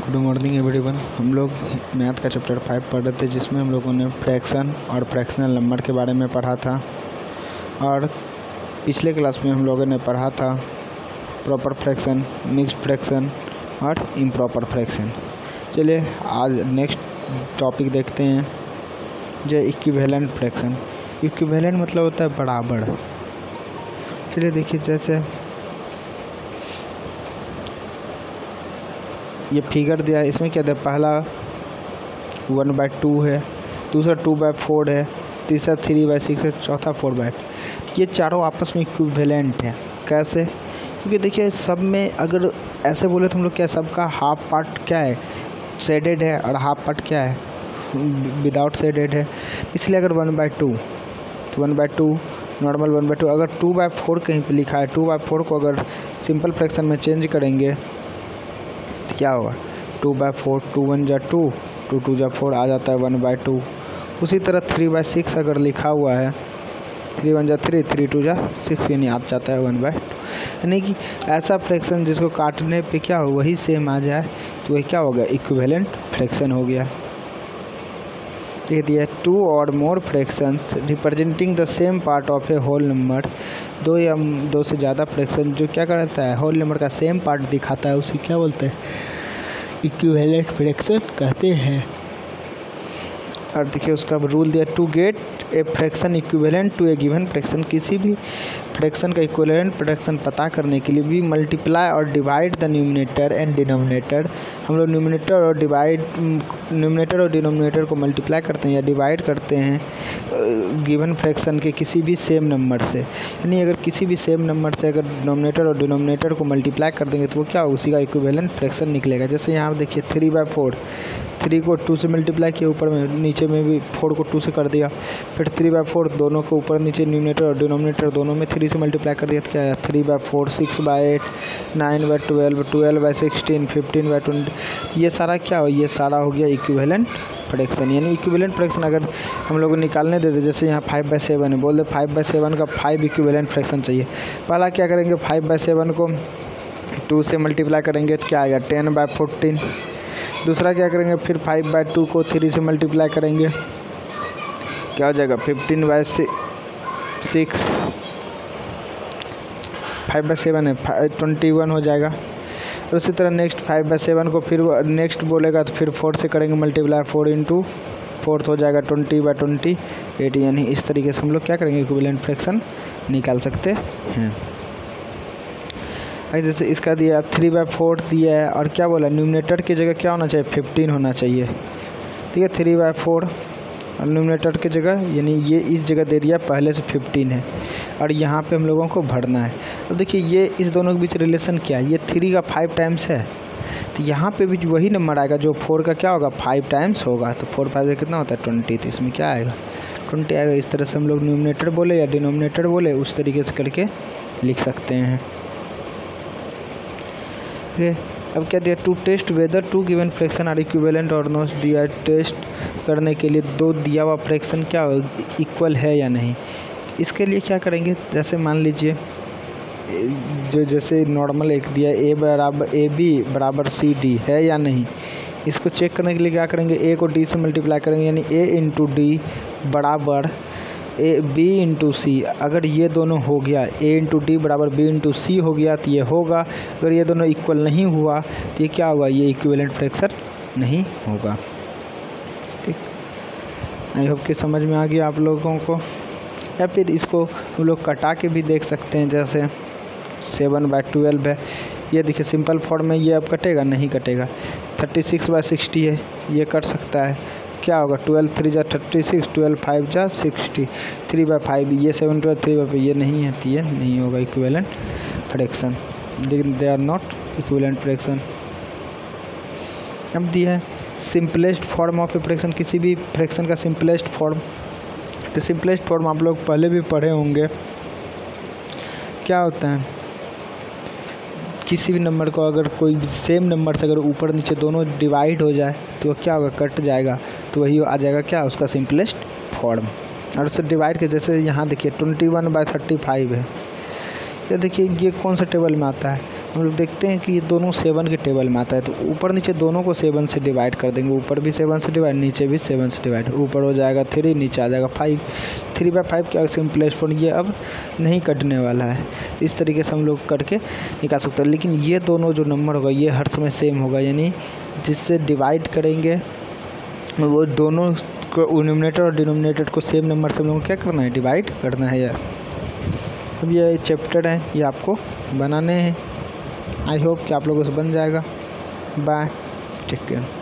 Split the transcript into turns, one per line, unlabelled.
Good morning everyone. हम लोग math का चैप्टर 5 पढ़ रहे थे, जिसमें हम लोगों ने फ्रैक्शन और फ्रैक्शनल नंबर के बारे में पढ़ा था। और पिछले क्लास में हम लोगों ने पढ़ा था प्रॉपर फ्रैक्शन, मिक्स्ड फ्रैक्शन और इम्प्रॉपर फ्रैक्शन। चलिए आज नेक्स्ट टॉपिक देखते हैं, जो इक्विवेलेंट फ्रैक्शन। इक्विवेलेंट मतलब होता है बराबर। चलिए देखिए, जैसे ये फिगर दिया है, इसमें क्या दिया, पहला 1/2 है, दूसरा 2/4 है, तीसरा 3/6 है, चौथा 4/8। ये चारों आपस में इक्विवेलेंट है। कैसे? क्योंकि देखिए सब में अगर ऐसे बोले तो हम लोग क्या, सबका हाफ पार्ट क्या है, शेडेड है, और हाफ पार्ट क्या है, विदाउट शेडेड है। इसलिए अगर 1/2 तो 1/2 नॉर्मल 1/2। अगर 2/4 कहीं पे लिखा है, 2/4 को अगर सिंपल फ्रैक्शन में चेंज करेंगे तो क्या होगा, 2/4, 2 1 जा 2, 2 2 जा 4, आ जाता है 1/2। उसी तरह 3/6 अगर लिखा हुआ है, 3 1 जा 3, 3 2 जा 6, यानी आ जाता है 1/2। यानी कि ऐसा फ्रैक्शन जिसको काटने पे क्या हो वही सेम आ जाए, तो वही क्या हो गया, इक्विवेलेंट फ्रैक्शन हो गया। ये दिया 2 और more fractions representing the same part of a whole number. दो या दो से ज़्यादा फ्रैक्शन जो क्या करता है, होल नंबर का सेम पार्ट दिखाता है, उसे क्या बोलते हैं, इक्विवेलेंट फ्रैक्शन कहते हैं। और देखिए उसका रूल दिया, to get a fraction equivalent to a given fraction. किसी भी फ्रैक्शन का इक्विवेलेंट फ्रैक्शन पता करने के लिए भी मल्टीप्लाई और divide the numerator and denominator. हम लोग न्यूमिनेटर और डिनोमिनेटर को मल्टीप्लाई करते हैं या डिवाइड करते हैं गिवन फ्रैक्शन के किसी भी सेम नंबर से। यानी अगर किसी भी सेम नंबर से अगर डिनोमिनेटर और डिनोमिनेटर को मल्टीप्लाई कर देंगे तो वो क्या, उसी का इक्विवेलेंट फ्रैक्शन निकलेगा। जैसे यहाँ देखिए 3/4, 3 को 2 से मल्टीप्लाई किया, ऊपर में नीचे में भी 4 को 2 से कर दिया, फिर 3/4 दोनों को ऊपर नीचे न्यूमिनेटर और डिनोमिनेटर दोनों में 3 से मल्टीप्लाई कर दिया तो क्या है, 3/4, 6/8, 9/12, 12/16, 15/20। ये सारा क्या हो, ये सारा हो गया इक्विवेलेंट फ्रैक्शन। यानी इक्विवेलेंट फ्रैक्शन अगर हम लोग निकालने देते, जैसे यहाँ 5/7 है, बोल दे 5/7 का 5 इक्विवेलेंट फ्रैक्शन चाहिए। पहला क्या करेंगे, 5/7 को 2 से मल्टीप्लाई करेंगे तो क्या आएगा, 10/14। दूसरा क्या करेंगे, फिर 5/2 को 3 से मल्टीप्लाई करेंगे, क्या हो जाएगा, 15/6। 5/7 है, 21 हो जाएगा। और उसी तरह नेक्स्ट 5/7 को फिर नेक्स्ट बोलेगा तो फिर 4 से करेंगे मल्टीप्लाई, 4 × 4 हो जाएगा 20/28। यानी इस तरीके से हम लोग क्या करेंगे, इक्विवेलेंट फ्रैक्शन निकाल सकते हैं। जैसे इसका दिया 3/4 दिया है, और क्या बोला, न्यूमिनेटर की जगह क्या होना चाहिए, 15 होना चाहिए। ठीक है, 3/4 और न्यूमिनेटर की जगह, यानी ये इस जगह दे दिया, पहले से 15 है, और यहाँ पे हम लोगों को भरना है। अब देखिए ये इस दोनों के बीच रिलेशन क्या है, ये 3 का 5 टाइम्स है, तो यहाँ पे भी वही नंबर आएगा जो 4 का क्या होगा, 5 टाइम्स होगा। तो 4 5 कितना होता है, 20। तो इसमें क्या आएगा, 20 आएगा। इस तरह से हम लोग न्यूमिनेटर बोले या डिनोमिनेटर बोले उस तरीके से करके लिख सकते हैं। अब क्या दिया, to test whether two given fraction are equivalent or not. दिया टेस्ट करने के लिए दो दिया हुआ फ्रैक्शन क्या हो, इक्वल है या नहीं। इसके लिए क्या करेंगे, जैसे मान लीजिए जो जैसे नॉर्मल एक दिया, AB बराबर CD है या नहीं। इसको चेक करने के लिए क्या करेंगे, A को D से मल्टीप्लाई करेंगे, यानी A × D बराबर B × C। अगर ये दोनों हो गया, A × D बराबर B × C हो गया तो ये होगा। अगर ये दोनों इक्वल नहीं हुआ तो ये क्या होगा, ये इक्विवेलेंट फ्रैक्शन नहीं होगा। ठीक, आई होप कि समझ में आ गया आप लोगों को। या फिर इसको हम लोग कटा के भी देख सकते हैं, जैसे 7/12 है, ये देखिए सिंपल फॉर्म में ये अब कटेगा, नहीं कटेगा। 36/60 है, ये कट सकता है, क्या होगा, 12 3 जा 36, 12 5 जा 60, 3/5। ये 7 12 3/5 ये नहीं है, तो ये नहीं होगा equivalent fraction. They are not equivalent fraction. अब दिया है simplest form of a fraction, किसी भी फ्रैक्शन का सिंपलेस्ट फॉर्म। तो सिंपलेस्ट फॉर्म आप लोग पहले भी पढ़े होंगे, क्या होता है, किसी भी नंबर को अगर कोई सेम नंबर से अगर ऊपर नीचे दोनों डिवाइड हो जाए तो क्या होगा, कट जाएगा, तो वही आ जाएगा क्या, उसका सिंपलेस्ट फॉर्म। और उससे डिवाइड के, जैसे यहाँ देखिए 21/35 है, ये देखिए ये कौन सा टेबल में आता है, हम लोग देखते हैं कि ये दोनों 7 के टेबल में आता है, तो ऊपर नीचे दोनों को 7 से डिवाइड कर देंगे। ऊपर भी 7 से डिवाइड, नीचे भी 7 से डिवाइड। ऊपर हो जाएगा 3, नीचे आ जाएगा 5। 3/5 क्या सिंपलेस्ट फॉर्म, ये अब नहीं कटने वाला है। इस तरीके से हम लोग करके निकाल सकते हैं। लेकिन ये दोनों जो नंबर होगा ये हर समय सेम होगा, यानी जिससे डिवाइड करेंगे वो दोनों को, न्यूमरेटर और डिनोमिनेटर को सेम नंबर से हम लोगों को क्या करना है, डिवाइड करना है यार। अब ये चैप्टर है, ये आपको बनाने हैं। आई होप कि आप लोगों से बन जाएगा। Bye, take care.